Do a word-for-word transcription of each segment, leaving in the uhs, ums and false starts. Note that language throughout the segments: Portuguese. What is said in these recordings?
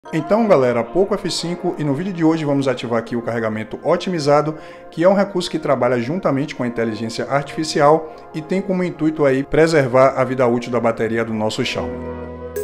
Então galera, Poco F cinco, e no vídeo de hoje vamos ativar aqui o carregamento otimizado, que é um recurso que trabalha juntamente com a inteligência artificial e tem como intuito aí preservar a vida útil da bateria do nosso Xiaomi.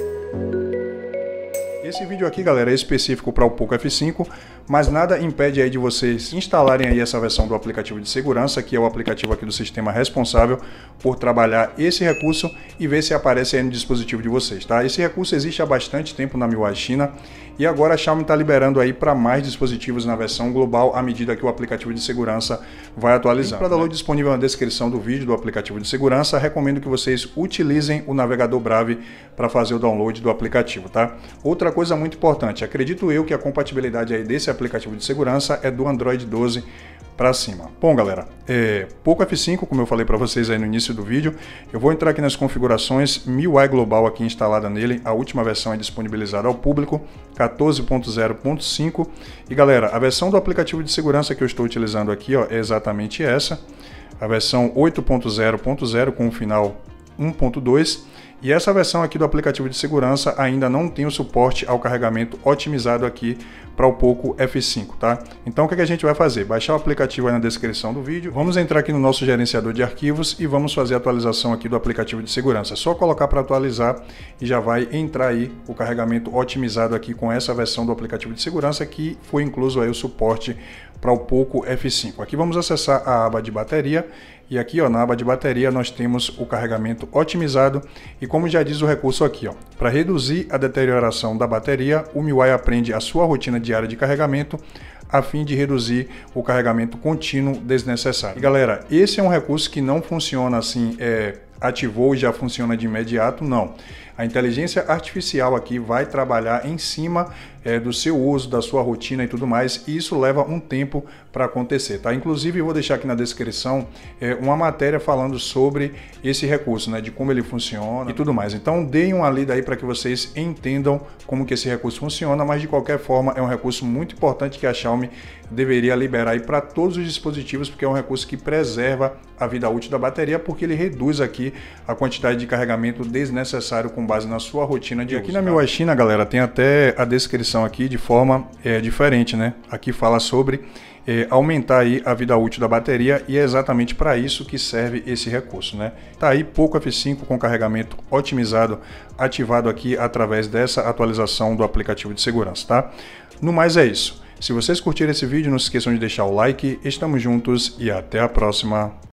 Esse vídeo aqui, galera, é específico para o Poco F cinco, mas nada impede aí de vocês instalarem aí essa versão do aplicativo de segurança, que é o aplicativo aqui do sistema responsável por trabalhar esse recurso e ver se aparece aí no dispositivo de vocês, tá? Esse recurso existe há bastante tempo na M I U I China e agora a Xiaomi está liberando aí para mais dispositivos na versão global à medida que o aplicativo de segurança vai atualizando. Para download disponível na descrição do vídeo do aplicativo de segurança, recomendo que vocês utilizem o navegador Brave para fazer o download do aplicativo, tá? Outra coisa muito importante, acredito eu que a compatibilidade aí desse aplicativo de segurança é do Android doze para cima. Bom galera, é, Poco F cinco, como eu falei para vocês aí no início do vídeo, eu vou entrar aqui nas configurações, M I U I Global aqui instalada nele, a última versão é disponibilizada ao público, quatorze ponto zero ponto cinco, e galera, a versão do aplicativo de segurança que eu estou utilizando aqui ó, é exatamente essa, a versão oito ponto zero ponto zero com o final um ponto dois, e essa versão aqui do aplicativo de segurança ainda não tem o suporte ao carregamento otimizado aqui para o Poco F cinco, tá? Então o que, é que a gente vai fazer? Baixar o aplicativo aí na descrição do vídeo, vamos entrar aqui no nosso gerenciador de arquivos e vamos fazer a atualização aqui do aplicativo de segurança. É só colocar para atualizar e já vai entrar aí o carregamento otimizado aqui com essa versão do aplicativo de segurança que foi incluso aí o suporte para o Poco F cinco. Aqui vamos acessar a aba de bateria e aqui ó, na aba de bateria nós temos o carregamento otimizado e como já diz o recurso aqui, para reduzir a deterioração da bateria, o M I U I aprende a sua rotina diária de carregamento a fim de reduzir o carregamento contínuo desnecessário. E galera, esse é um recurso que não funciona assim, é, ativou e já funciona de imediato, não. A inteligência artificial aqui vai trabalhar em cima é, do seu uso, da sua rotina e tudo mais, e isso leva um tempo para acontecer, tá? Inclusive eu vou deixar aqui na descrição é, uma matéria falando sobre esse recurso, né, de como ele funciona e tudo mais. Então deem uma lida aí para que vocês entendam como que esse recurso funciona, mas de qualquer forma é um recurso muito importante que a Xiaomi deveria liberar aí para todos os dispositivos, porque é um recurso que preserva a vida útil da bateria, porque ele reduz aqui a quantidade de carregamento desnecessário com base na sua rotina de uso. Aqui na M I U I China, galera, tem até a descrição aqui de forma é, diferente, né? Aqui fala sobre é, aumentar aí a vida útil da bateria e é exatamente para isso que serve esse recurso, né? Tá aí Poco F cinco com carregamento otimizado ativado aqui através dessa atualização do aplicativo de segurança, tá? No mais é isso. Se vocês curtiram esse vídeo, não se esqueçam de deixar o like, estamos juntos e até a próxima.